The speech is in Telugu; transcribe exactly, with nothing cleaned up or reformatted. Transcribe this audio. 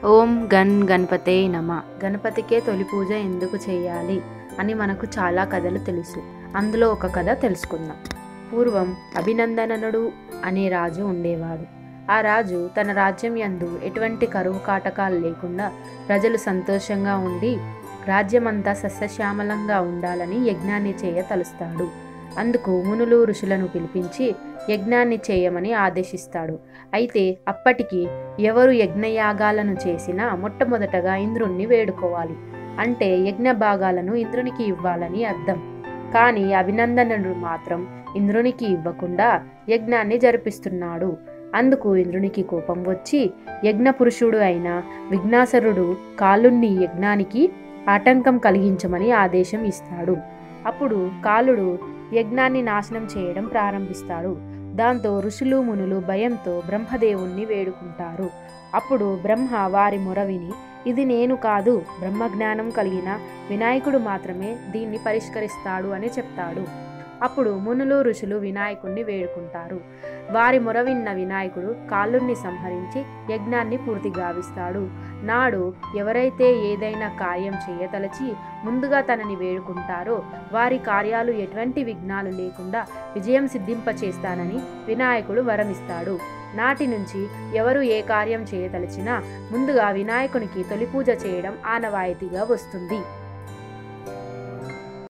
ఓం గన్ గణపతే నమ. గణపతికే తొలి పూజ ఎందుకు చేయాలి అని మనకు చాలా కథలు తెలుసు. అందులో ఒక కథ తెలుసుకుందాం. పూర్వం అభినందనుడు అనే రాజు ఉండేవాడు. ఆ రాజు తన రాజ్యం యందు ఎటువంటి కరువు కాటకాలు లేకుండా ప్రజలు సంతోషంగా ఉండి రాజ్యమంతా సస్యశ్యామలంగా ఉండాలని యజ్ఞాన్ని చేయ తలుస్తాడు. అందుకు మునులు ఋషులను పిలిపించి యజ్ఞాన్ని చేయమని ఆదేశిస్తాడు. అయితే అప్పటికి ఎవరు యజ్ఞయాగాలను చేసినా మొట్టమొదటగా ఇంద్రుణ్ణి వేడుకోవాలి. అంటే యజ్ఞ భాగాలను ఇంద్రునికి ఇవ్వాలని అర్థం. కానీ అభినందనుడు మాత్రం ఇంద్రునికి ఇవ్వకుండా యజ్ఞాన్ని జరిపిస్తున్నాడు. అందుకు ఇంద్రునికి కోపం వచ్చి యజ్ఞ పురుషుడు అయిన విఘ్నాసురుడు కాలుణ్ణి యజ్ఞానికి ఆటంకం కలిగించమని ఆదేశం ఇస్తాడు. అప్పుడు కాలుడు యజ్ఞాన్ని నాశనం చేయడం ప్రారంభిస్తాడు. దాంతో ఋషులు మునులు భయంతో బ్రహ్మదేవుణ్ణి వేడుకుంటారు. అప్పుడు బ్రహ్మ వారి మొర విని, ఇది నేను కాదు, బ్రహ్మజ్ఞానం కలిగిన వినాయకుడు మాత్రమే దీన్ని పరిష్కరిస్తాడు అని చెప్తాడు. అప్పుడు మునులు ఋషులు వినాయకుడిని వేడుకుంటారు. వారి మొర విన్న వినాయకుడు కాలుణ్ణి సంహరించి యజ్ఞాన్ని పూర్తి గావిస్తాడు. నాడు ఎవరైతే ఏదైనా కార్యం చేయతలచి ముందుగా తనని వేడుకుంటారో వారి కార్యాలు ఎటువంటి విఘ్నాలు లేకుండా విజయం సిద్ధింపచేస్తానని వినాయకుడు వరమిస్తాడు. నాటి నుంచి ఎవరు ఏ కార్యం చేయతలచినా ముందుగా వినాయకునికి తొలి పూజ చేయడం ఆనవాయితీగా వస్తుంది.